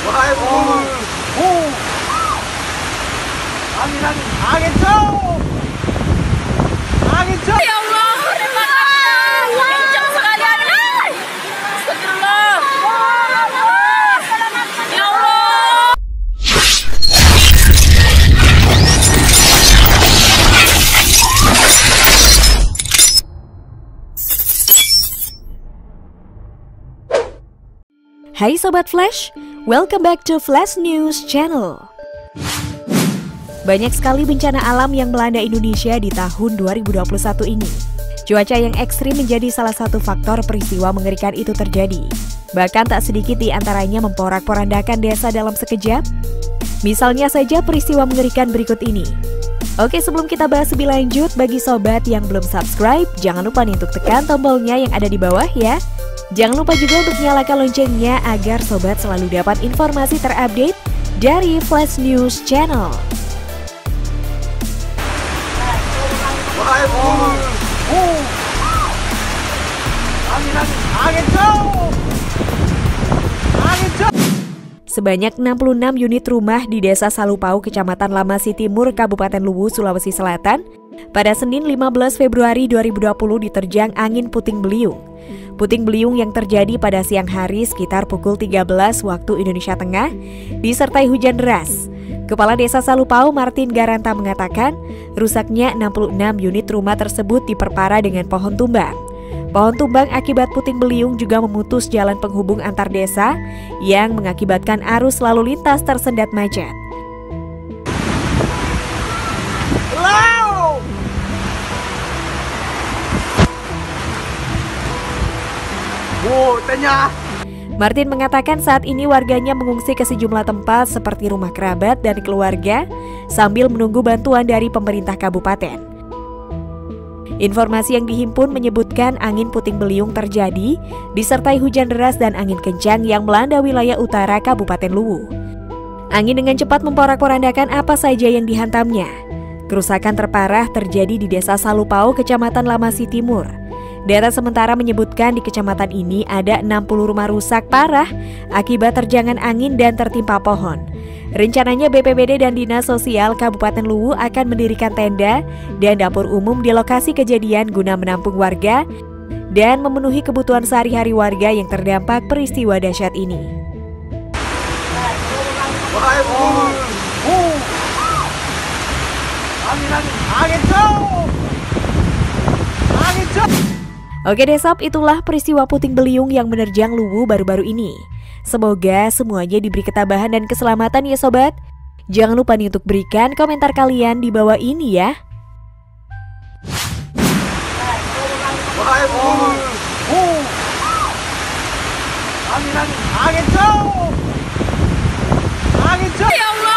Wahai angin jauh, angin jauh. Ya Allah, terima kasih. Kencang sekalian. Astagfirullah. Ya Allah. Hai Sobat Flash, welcome back to Flash News Channel. Banyak sekali bencana alam yang melanda Indonesia di tahun 2021 ini. Cuaca yang ekstrim menjadi salah satu faktor peristiwa mengerikan itu terjadi. Bahkan tak sedikit di antaranya memporak-porandakan desa dalam sekejap. Misalnya saja peristiwa mengerikan berikut ini. Oke, sebelum kita bahas lebih lanjut, bagi sobat yang belum subscribe, jangan lupa nih untuk tekan tombolnya yang ada di bawah ya. Jangan lupa juga untuk nyalakan loncengnya agar sobat selalu dapat informasi terupdate dari Flash News Channel. Sebanyak 66 unit rumah di Desa Salupau, Kecamatan Lamasi Timur, Kabupaten Luwu, Sulawesi Selatan, pada Senin 15 Februari 2020 diterjang angin puting beliung. Puting beliung yang terjadi pada siang hari sekitar pukul 13 waktu Indonesia Tengah, disertai hujan deras. Kepala Desa Salupau, Martin Garanta, mengatakan rusaknya 66 unit rumah tersebut diperparah dengan pohon tumbang. Pohon tumbang akibat puting beliung juga memutus jalan penghubung antar desa yang mengakibatkan arus lalu lintas tersendat macet. Martin mengatakan saat ini warganya mengungsi ke sejumlah tempat seperti rumah kerabat dan keluarga sambil menunggu bantuan dari pemerintah kabupaten. Informasi yang dihimpun menyebutkan angin puting beliung terjadi disertai hujan deras dan angin kencang yang melanda wilayah utara Kabupaten Luwu. Angin dengan cepat memporak-porandakan apa saja yang dihantamnya. Kerusakan terparah terjadi di Desa Salupau, Kecamatan Lamasi Timur. Data sementara menyebutkan di kecamatan ini ada 60 rumah rusak parah akibat terjangan angin dan tertimpa pohon. Rencananya BPBD dan Dinas Sosial Kabupaten Luwu akan mendirikan tenda dan dapur umum di lokasi kejadian guna menampung warga dan memenuhi kebutuhan sehari-hari warga yang terdampak peristiwa dahsyat ini. Oke deh sob, itulah peristiwa puting beliung yang menerjang Luwu baru-baru ini. Semoga semuanya diberi ketabahan dan keselamatan ya sobat. Jangan lupa nih untuk berikan komentar kalian di bawah ini ya. Ya Allah.